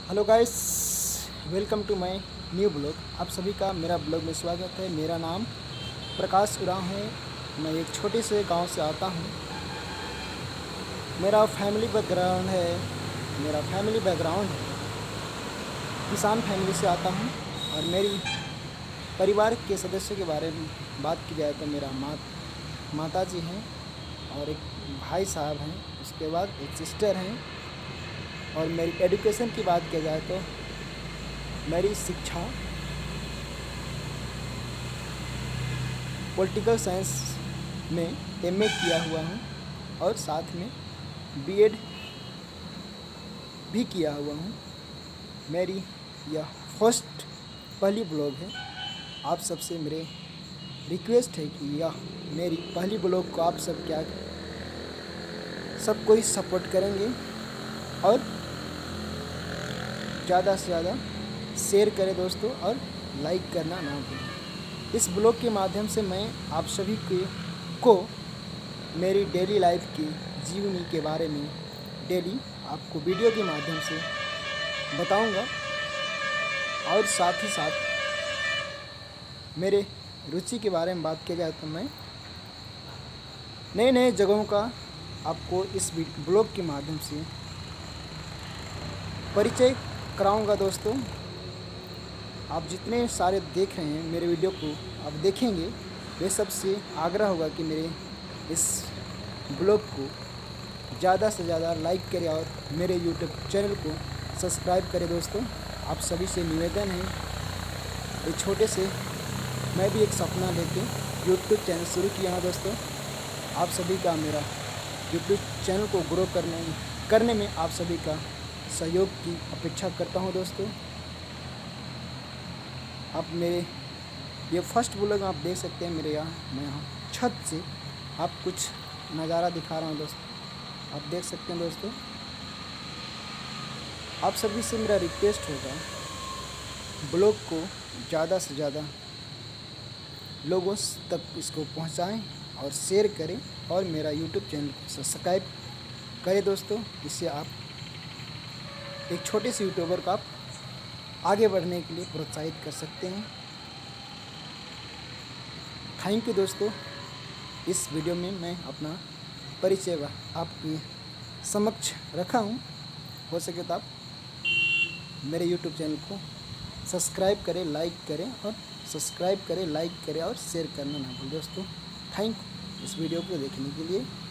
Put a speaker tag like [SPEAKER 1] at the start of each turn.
[SPEAKER 1] Hello guys, welcome to my new blog. आप सभी का मेरा ब्लॉग में स्वागत है। मेरा नाम प्रकाश उरांव है। मैं एक छोटे से गांव से आता हूं। मेरा फैमिली बैकग्राउंड है, किसान फैमिली से आता हूं। और मेरी परिवार के सदस्यों के बारे में बात की जाए तो मेरा माता जी हैं और एक भाई साहब हैं, उसके बाद एक सिस्टर हैं। और मेरी एजुकेशन की बात की जाए तो मेरी शिक्षा पॉलिटिकल साइंस में एमए किया हुआ हूँ और साथ में बीएड भी किया हुआ हूँ। मेरी यह फर्स्ट पहली ब्लॉग है। आप सबसे मेरे रिक्वेस्ट है कि यह मेरी पहली ब्लॉग को आप सब कोई सपोर्ट करेंगे और ज़्यादा से ज़्यादा शेयर करें दोस्तों, और लाइक करना ना भूलें। इस ब्लॉग के माध्यम से मैं आप सभी को मेरी डेली लाइफ की जीवनी के बारे में डेली आपको वीडियो के माध्यम से बताऊंगा। और साथ ही साथ मेरे रुचि के बारे में बात किया जाए तो मैं नए नए जगहों का आपको इस ब्लॉग के माध्यम से परिचय कराऊंगा दोस्तों। आप जितने सारे देख रहे हैं मेरे वीडियो को आप देखेंगे, वे सबसे आग्रह होगा कि मेरे इस ब्लॉग को ज़्यादा से ज़्यादा लाइक करें और मेरे यूट्यूब चैनल को सब्सक्राइब करें दोस्तों। आप सभी से निवेदन है, एक छोटे से मैं भी एक सपना लेके यूट्यूब चैनल शुरू किया है दोस्तों। आप सभी का मेरा यूट्यूब चैनल को ग्रो करने में आप सभी का सहयोग की अपेक्षा करता हूं दोस्तों। आप मेरे ये फर्स्ट ब्लॉग आप देख सकते हैं। मेरे मैं यहाँ छत से आप कुछ नज़ारा दिखा रहा हूँ दोस्तों, आप देख सकते हैं दोस्तों। आप सभी से मेरा रिक्वेस्ट होगा, ब्लॉग को ज़्यादा से ज़्यादा लोगों तक इसको पहुँचाएं और शेयर करें और मेरा यूट्यूब चैनल को सब्सक्राइब करें दोस्तों। इससे आप एक छोटे से यूट्यूबर को आप आगे बढ़ने के लिए प्रोत्साहित कर सकते हैं। थैंक यू दोस्तों। इस वीडियो में मैं अपना परिचय आपके समक्ष रखा हूँ। हो सके तो आप मेरे यूट्यूब चैनल को सब्सक्राइब करें, लाइक करें और शेयर करना ना भूलें दोस्तों। थैंक यू इस वीडियो को देखने के लिए।